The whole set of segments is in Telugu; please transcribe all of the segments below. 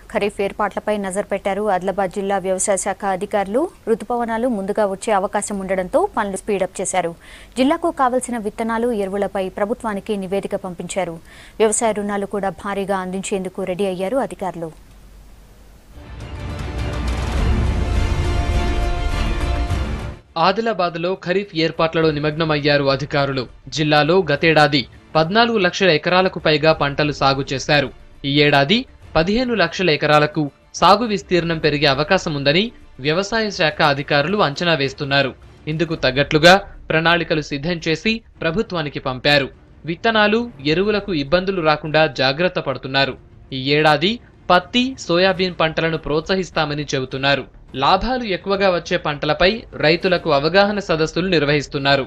ఖరీఫ్ ఏర్పాట్లపై నజర్ పెట్టారు ఆదిలాబాద్ జిల్లా వ్యవసాయ శాఖ అధికారులు. రుతుపవనాలు ముందుగా వచ్చే అవకాశం ఉండడంతో పనులు స్పీడప్ చేశారు. జిల్లాకు కావాల్సిన విత్తనాలు, ఎరువులపై ప్రభుత్వానికి నివేదిక పంపించారు. వ్యవసాయ రుణాలు కూడా భారీగా అందించేందుకు రెడీ అయ్యారు అధికారులు. ఆదిలాబాద్లో ఖరీఫ్ ఏర్పాట్లలో నిమగ్నమయ్యారు అధికారులు. జిల్లాలో గతేడాది 14 లక్షల ఎకరాలకు పైగా పంటలు సాగు చేశారు. ఈ ఏడాది 15 లక్షల ఎకరాలకు సాగు విస్తీర్ణం పెరిగే అవకాశం ఉందని వ్యవసాయ శాఖ అధికారులు అంచనా వేస్తున్నారు. ఇందుకు తగ్గట్లుగా ప్రణాళికలు సిద్ధం చేసి ప్రభుత్వానికి పంపారు. విత్తనాలు, ఎరువులకు ఇబ్బందులు రాకుండా జాగ్రత్త పడుతున్నారు. ఈ ఏడాది పత్తి, సోయాబీన్ పంటలను ప్రోత్సహిస్తామని చెబుతున్నారు. లాభాలు ఎక్కువగా వచ్చే పంటలపై రైతులకు అవగాహన సదస్సులు నిర్వహిస్తున్నారు.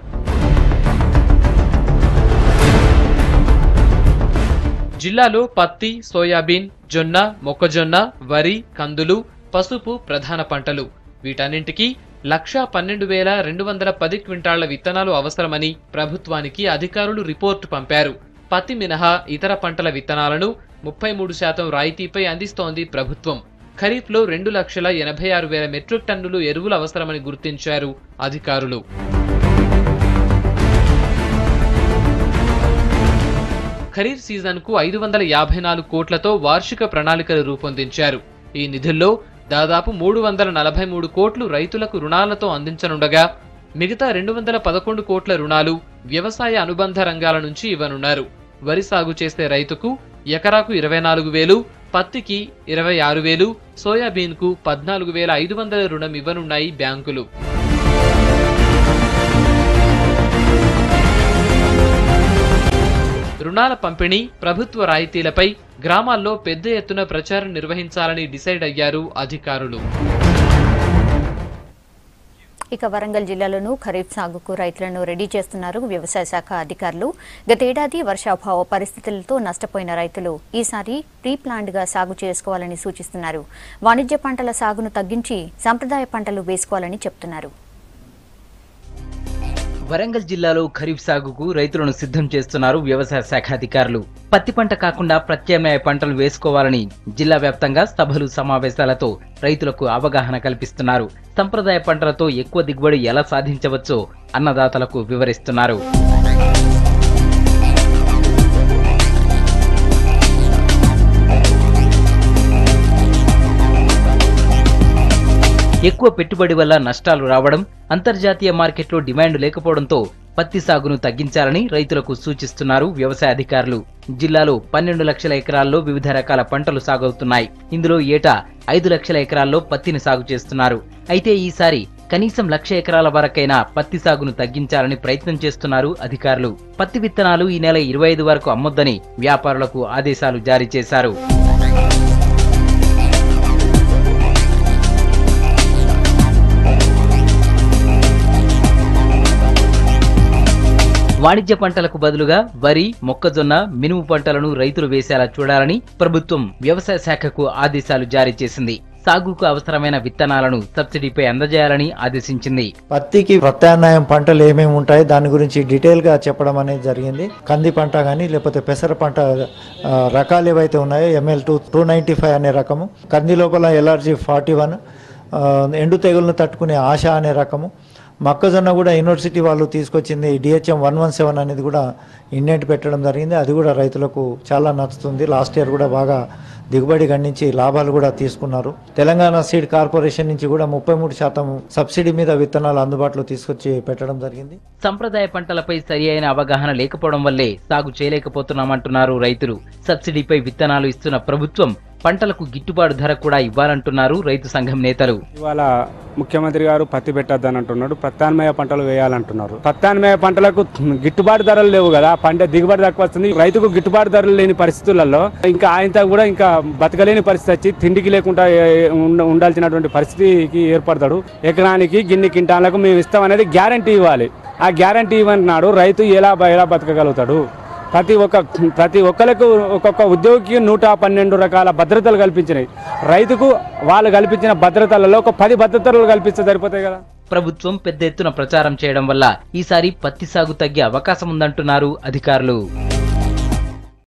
జిల్లాలో పత్తి, సోయాబీన్, జొన్న, మొక్కజొన్న, వరి, కందులు, పసుపు ప్రధాన పంటలు. వీటన్నింటికీ 1,12,210 క్వింటాళ్ల విత్తనాలు అవసరమని ప్రభుత్వానికి అధికారులు రిపోర్టు పంపారు. పత్తి మినహా ఇతర పంటల విత్తనాలను 33% రాయితీపై అందిస్తోంది ప్రభుత్వం. ఖరీఫ్లో 2,86,000 మెట్రిక్ టన్నులు ఎరువులు అవసరమని గుర్తించారు అధికారులు. ఖరీఫ్ సీజన్కు 554 కోట్లతో వార్షిక ప్రణాళికలు రూపొందించారు. ఈ నిధుల్లో దాదాపు 343 కోట్లు రైతులకు రుణాలతో అందించనుండగా మిగతా 211 కోట్ల రుణాలు వ్యవసాయ అనుబంధ రంగాల నుంచి ఇవ్వనున్నారు. వరి సాగు చేసే రైతుకు ఎకరాకు 24,000, పత్తికి 26,000, సోయాబీన్కు 14,500 రుణం ఇవ్వనున్నాయి బ్యాంకులు. రుణాల పంపిణీ, ప్రభుత్వ రాయితీలపై గ్రామాల్లో పెద్ద ఎత్తున ప్రచారం నిర్వహించాలని డిసైడ్ అయ్యారు అధికారులు. ఇక వరంగల్ జిల్లాలోనూ ఖరీఫ్ సాగుకు రైతులను రెడీ చేస్తున్నారు వ్యవసాయ శాఖ అధికారులు. గతేడాది వర్షాభావ పరిస్థితులతో నష్టపోయిన రైతులు ఈసారి ప్రీ ప్లాన్డ్గా సాగు చేసుకోవాలని సూచిస్తున్నారు. వాణిజ్య పంటల సాగును తగ్గించి సంప్రదాయ పంటలు వేసుకోవాలని చెప్తున్నారు. వరంగల్ జిల్లాలో ఖరీఫ్ సాగుకు రైతులను సిద్ధం చేస్తున్నారు వ్యవసాయ శాఖ అధికారులు. పత్తి పంట కాకుండా ప్రత్యామ్నాయ పంటలు వేసుకోవాలని జిల్లా వ్యాప్తంగా సభలు, సమావేశాలతో రైతులకు అవగాహన కల్పిస్తున్నారు. సంప్రదాయ పంటలతో ఎక్కువ దిగుబడి ఎలా సాధించవచ్చో అన్నదాతలకు వివరిస్తున్నారు. ఎక్కువ పెట్టుబడి వల్ల నష్టాలు రావడం, అంతర్జాతీయ మార్కెట్లో డిమాండ్ లేకపోవడంతో పత్తి సాగును తగ్గించాలని రైతులకు సూచిస్తున్నారు వ్యవసాయ అధికారులు. జిల్లాలో 12 లక్షల ఎకరాల్లో వివిధ రకాల పంటలు సాగవుతున్నాయి. ఇందులో ఏటా 5 లక్షల ఎకరాల్లో పత్తిని సాగు చేస్తున్నారు. అయితే ఈసారి కనీసం 1,00,000 ఎకరాల వరకైనా పత్తి సాగును తగ్గించాలని ప్రయత్నం చేస్తున్నారు అధికారులు. పత్తి విత్తనాలు ఈ నెల 25 వరకు అమ్మొద్దని వ్యాపారులకు ఆదేశాలు జారీ చేశారు. వాణిజ్య పంటలకు బదులుగా వరి, మొక్కజొన్న, మినుము పంటలను రైతులు వేసేలా చూడాలని ప్రభుత్వం వ్యవసాయ శాఖకు ఆదేశాలు జారీ చేసింది. సాగుకు అవసరమైన విత్తనాలను సబ్సిడీపై అందజేయాలని ఆదేశించింది. పత్తికి ప్రత్యామ్నాయం పంటలు ఏమేమి ఉంటాయి దాని గురించి డీటెయిల్ గా చెప్పడం అనేది జరిగింది. కంది పంట కానీ లేకపోతే పెసర పంట రకాలు ఏవైతే ఉన్నాయో ML2 295 అనే రకము, కంది లోపల LRG 41, ఎండు తెగులను తట్టుకునే ఆశ అనే రకము, మొక్కజొన్న కూడా యూనివర్సిటీ వాళ్ళు తీసుకొచ్చింది DHM 117 అనేది కూడా ఇండెంట్ పెట్టడం జరిగింది. అది కూడా రైతులకు చాలా నచ్చుతుంది. లాస్ట్ ఇయర్ కూడా బాగా దిగుబడి గణించి లాభాలు కూడా తీసుకున్నారు. తెలంగాణ సీడ్ కార్పొరేషన్ నుంచి కూడా 33% సబ్సిడీ మీద విత్తనాలు అందుబాటులో తీసుకొచ్చి పెట్టడం జరిగింది. సంప్రదాయ పంటలపై సరి అయిన అవగాహన లేకపోవడం వల్లే సాగు చేయలేకపోతున్నామంటున్నారు రైతులు. సబ్సిడీపై విత్తనాలు ఇస్తున్న ప్రభుత్వం పంటలకు గిట్టుబాటు ధర కూడా ఇవ్వాలంటున్నారు రైతు సంఘం నేతలు. ఇవాళ ముఖ్యమంత్రి గారు పత్తి పెట్టద్దని అంటున్నాడు, ప్రత్యామ్నాయ పంటలు వేయాలంటున్నారు. ప్రత్యామ్నాయ పంటలకు గిట్టుబాటు ధరలు లేవు కదా, పంట దిగుబడి తక్కువ వస్తుంది. రైతుకు గిట్టుబాటు ధరలు లేని పరిస్థితులలో ఇంకా ఆయనతో కూడా ఇంకా బతకలేని పరిస్థితి వచ్చి తిండికి లేకుండా ఉండాల్సినటువంటి పరిస్థితికి ఏర్పడతాడు. ఎకరానికి గిన్ని కింటాలకు మేము ఇస్తాం అనేది గ్యారంటీ ఇవ్వాలి. ఆ గ్యారంటీ ఇవ్వన్నాడు రైతు ఎలా బతకగలుగుతాడు? ప్రతి ఒక్కరికి ఒక్కొక్క ఉద్యోగికి 112 రకాల భద్రతలు కల్పించినాయి. రైతుకు వాళ్ళు కల్పించిన భద్రతలలో ఒక 10 భద్రతలు కల్పిస్తే సరిపోతాయి కదా. ప్రభుత్వం పెద్ద ఎత్తున ప్రచారం చేయడం వల్ల ఈసారి పత్తి సాగు తగ్గే అవకాశం ఉందంటున్నారు అధికారులు.